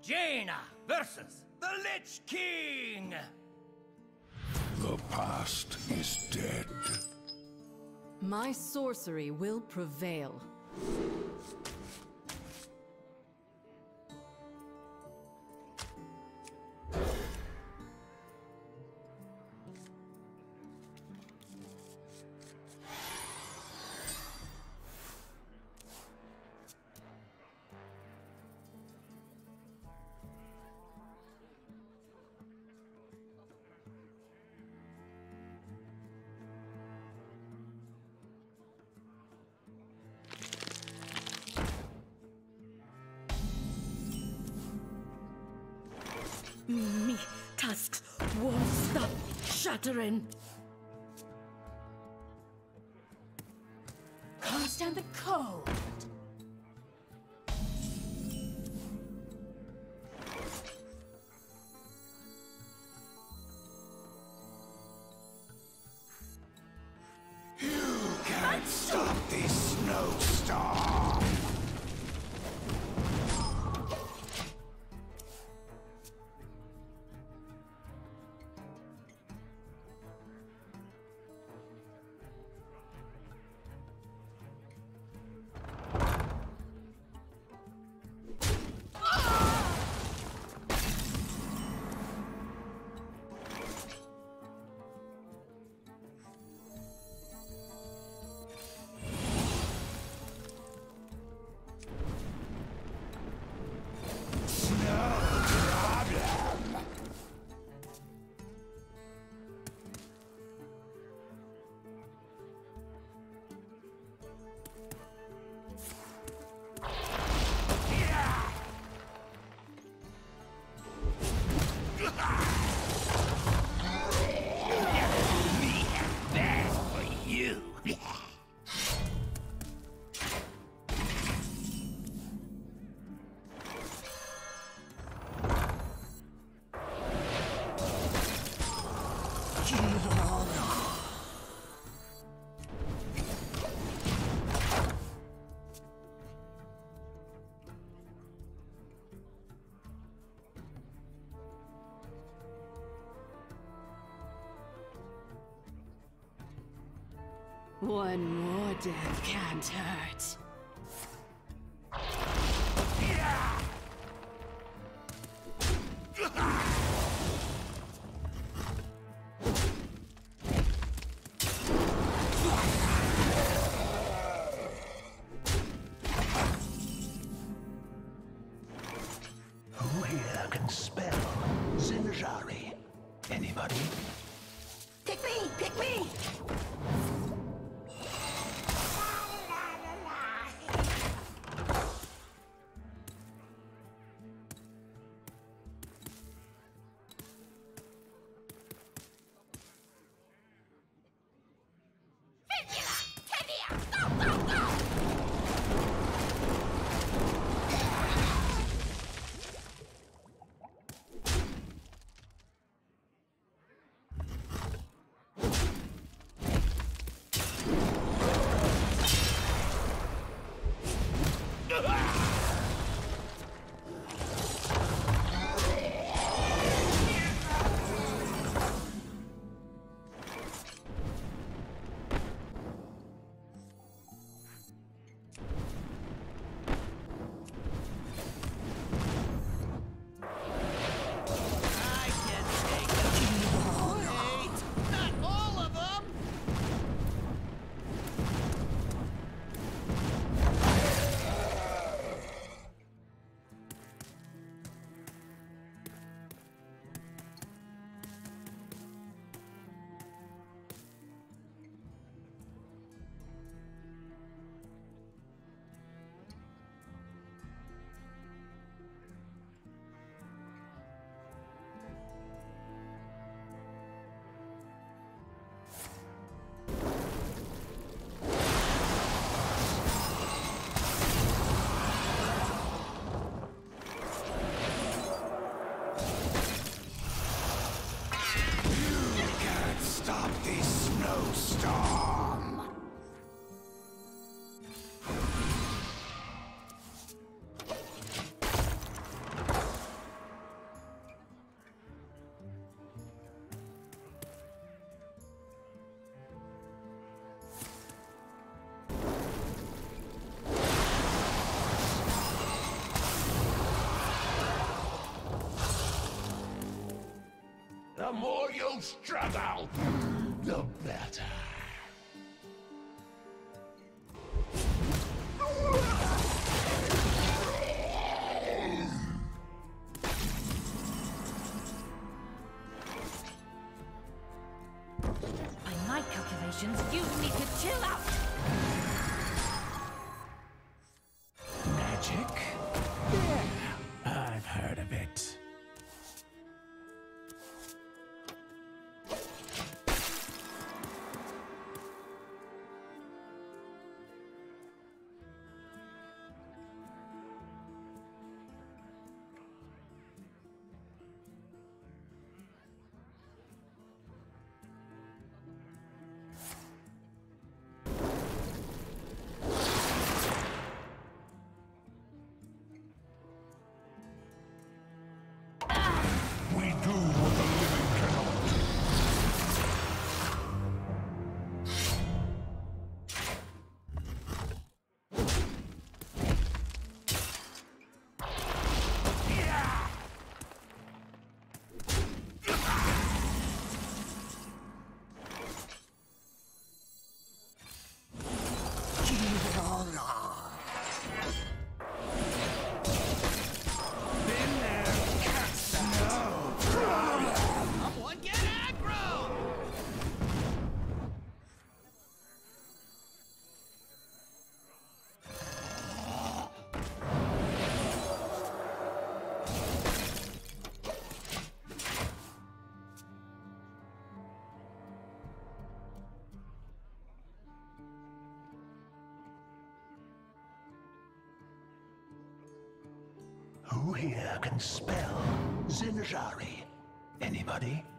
Jaina versus the Lich King! The past is dead. My sorcery will prevail. Me tusks won't stop shattering. Can't stand the cold. You can't stop this snowstorm! One more death can't hurt. Who here can spell Zinjari? Anybody? Pick me! Pick me! more you struggle, the better. By my calculations, you need to chill out. Magic? Yeah, I've heard of it. We do what the living cannot. Been there, cats know. Someone get aggro! Who here can spell Zinjari? Anybody?